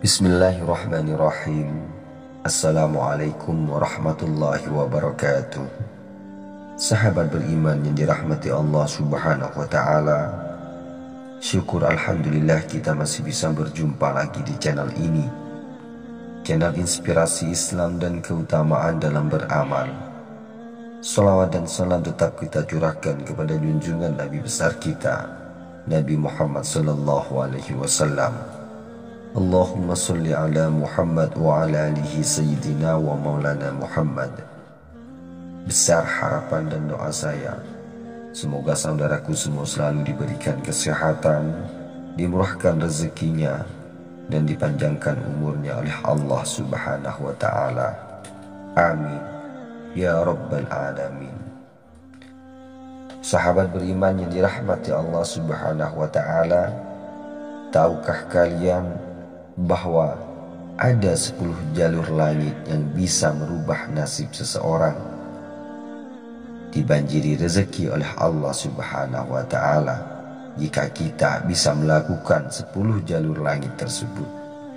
Bismillahirrahmanirrahim. Assalamualaikum warahmatullahi wabarakatuh. Sahabat beriman yang dirahmati Allah subhanahu wa ta'ala, syukur alhamdulillah kita masih bisa berjumpa lagi di channel ini, channel inspirasi Islam dan keutamaan dalam beramal. Salawat dan salam tetap kita curahkan kepada junjungan Nabi besar kita, Nabi Muhammad sallallahu alaihi wasallam. Allahumma salli ala Muhammad wa ala alihi sayyidina wa maulana Muhammad. Besar harapan dan doa saya, semoga saudaraku semua selalu diberikan kesehatan, dimurahkan rezekinya, dan dipanjangkan umurnya oleh Allah subhanahu wa ta'ala. Amin ya rabbal alamin. Sahabat beriman yang dirahmati Allah subhanahu wa ta'ala, tahukah kalian bahwa ada 10 jalur langit yang bisa merubah nasib seseorang, dibanjiri rezeki oleh Allah subhanahu wa ta'ala jika kita bisa melakukan 10 jalur langit tersebut.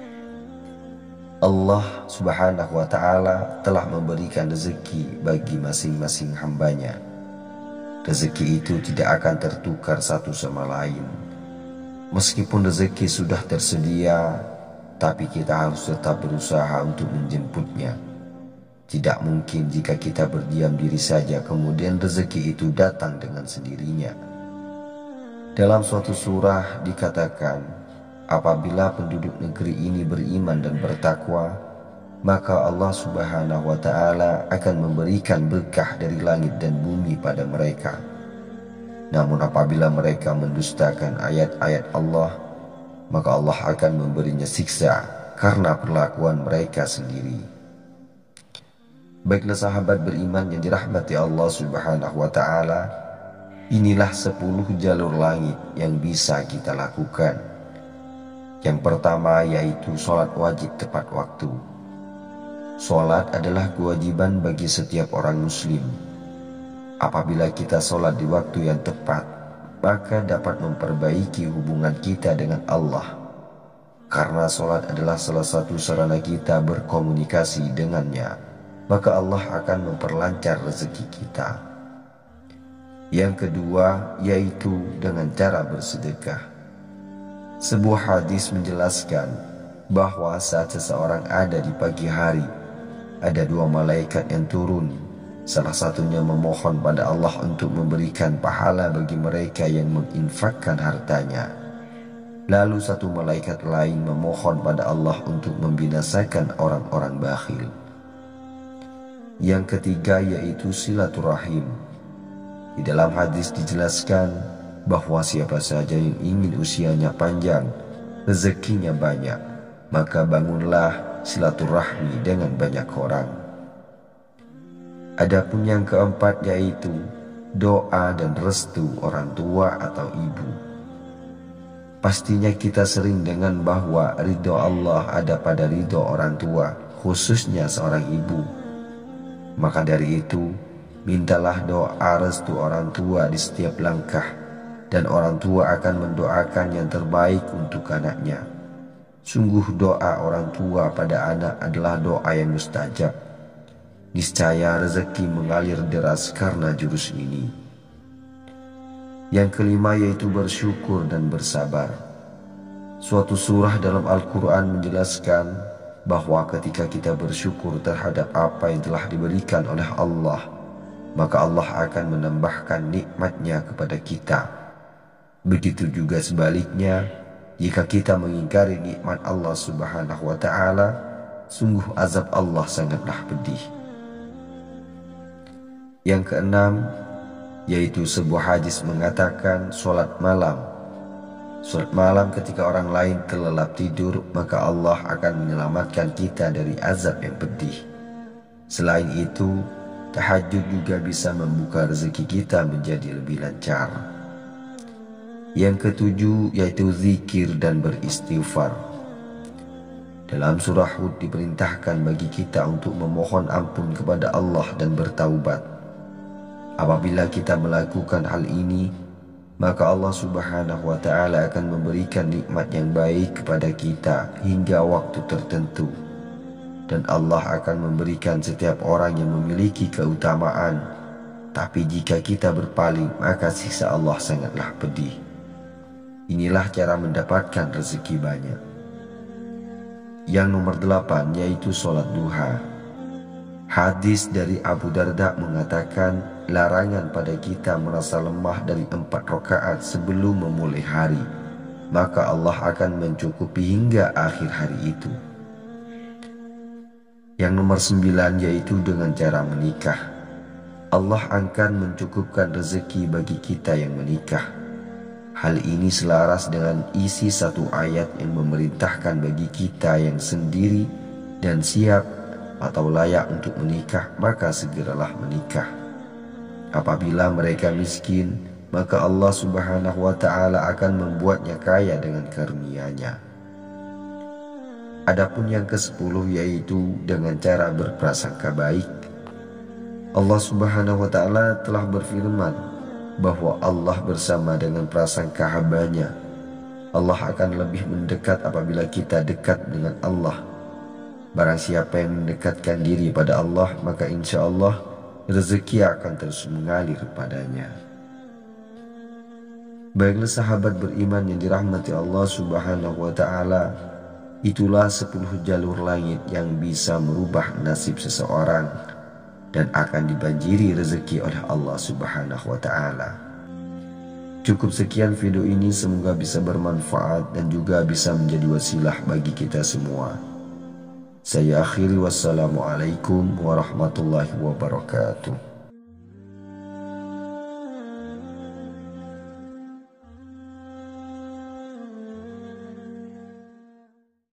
Allah subhanahu wa ta'ala telah memberikan rezeki bagi masing-masing hambanya. Rezeki itu tidak akan tertukar satu sama lain. Meskipun rezeki sudah tersedia, tapi kita harus tetap berusaha untuk menjemputnya. Tidak mungkin jika kita berdiam diri saja kemudian rezeki itu datang dengan sendirinya. Dalam suatu surah dikatakan, apabila penduduk negeri ini beriman dan bertakwa, maka Allah subhanahu wa ta'ala akan memberikan berkah dari langit dan bumi pada mereka. Namun apabila mereka mendustakan ayat-ayat Allah, maka Allah akan memberinya siksa karena perlakuan mereka sendiri. Baiklah sahabat beriman yang dirahmati Allah subhanahu wa ta'ala, inilah 10 jalur langit yang bisa kita lakukan. Yang pertama yaitu sholat wajib tepat waktu. Sholat adalah kewajiban bagi setiap orang muslim. Apabila kita sholat di waktu yang tepat, maka dapat memperbaiki hubungan kita dengan Allah, karena sholat adalah salah satu sarana kita berkomunikasi dengannya, maka Allah akan memperlancar rezeki kita. Yang kedua yaitu dengan cara bersedekah. Sebuah hadis menjelaskan bahwa saat seseorang ada di pagi hari, ada 2 malaikat yang turun. Salah satunya memohon pada Allah untuk memberikan pahala bagi mereka yang menginfakkan hartanya. Lalu satu malaikat lain memohon pada Allah untuk membinasakan orang-orang bakhil. Yang ketiga yaitu silaturahim. Di dalam hadis dijelaskan bahwa siapa saja yang ingin usianya panjang, rezekinya banyak, maka bangunlah silaturahmi dengan banyak orang. Adapun yang keempat yaitu doa dan restu orang tua atau ibu. Pastinya kita sering dengan bahwa ridho Allah ada pada ridho orang tua, khususnya seorang ibu. Maka dari itu, mintalah doa restu orang tua di setiap langkah, dan orang tua akan mendoakan yang terbaik untuk anaknya. Sungguh doa orang tua pada anak adalah doa yang mustajab. Niscaya rezeki mengalir deras karena jurus ini. Yang kelima yaitu bersyukur dan bersabar. Suatu surah dalam Al-Quran menjelaskan bahwa ketika kita bersyukur terhadap apa yang telah diberikan oleh Allah, maka Allah akan menambahkan nikmatnya kepada kita. Begitu juga sebaliknya, jika kita mengingkari nikmat Allah subhanahu wa ta'ala, sungguh azab Allah sangatlah pedih. Yang keenam yaitu sebuah hadis mengatakan sholat malam. Sholat malam ketika orang lain terlelap tidur, maka Allah akan menyelamatkan kita dari azab yang pedih. Selain itu, tahajud juga bisa membuka rezeki kita menjadi lebih lancar. Yang ketujuh yaitu zikir dan beristighfar. Dalam surah Hud diperintahkan bagi kita untuk memohon ampun kepada Allah dan bertaubat. Apabila kita melakukan hal ini, maka Allah Subhanahu wa Ta'ala akan memberikan nikmat yang baik kepada kita hingga waktu tertentu, dan Allah akan memberikan setiap orang yang memiliki keutamaan. Tapi jika kita berpaling, maka siksa Allah sangatlah pedih. Inilah cara mendapatkan rezeki banyak. Yang nomor 8 yaitu sholat duha. Hadis dari Abu Darda mengatakan, larangan pada kita merasa lemah dari 4 rakaat sebelum memulai hari, maka Allah akan mencukupi hingga akhir hari itu. Yang nomor 9 yaitu dengan cara menikah. Allah akan mencukupkan rezeki bagi kita yang menikah. Hal ini selaras dengan isi satu ayat yang memerintahkan bagi kita yang sendiri dan siap atau layak untuk menikah, maka segeralah menikah. Apabila mereka miskin, maka Allah Subhanahu wa Ta'ala akan membuatnya kaya dengan karunia-Nya. Adapun yang ke-10 yaitu dengan cara berprasangka baik. Allah Subhanahu wa Ta'ala telah berfirman bahwa Allah bersama dengan prasangka hamba-Nya. Allah akan lebih mendekat apabila kita dekat dengan Allah. Barang siapa yang mendekatkan diri pada Allah, maka insya Allah rezeki akan terus mengalir padanya. Baiklah sahabat beriman yang dirahmati Allah Subhanahu wa Ta'ala, itulah 10 jalur langit yang bisa merubah nasib seseorang dan akan dibanjiri rezeki oleh Allah Subhanahu wa Ta'ala. Cukup sekian video ini, semoga bisa bermanfaat dan juga bisa menjadi wasilah bagi kita semua. Saya akhiri, wassalamualaikum warahmatullahi wabarakatuh.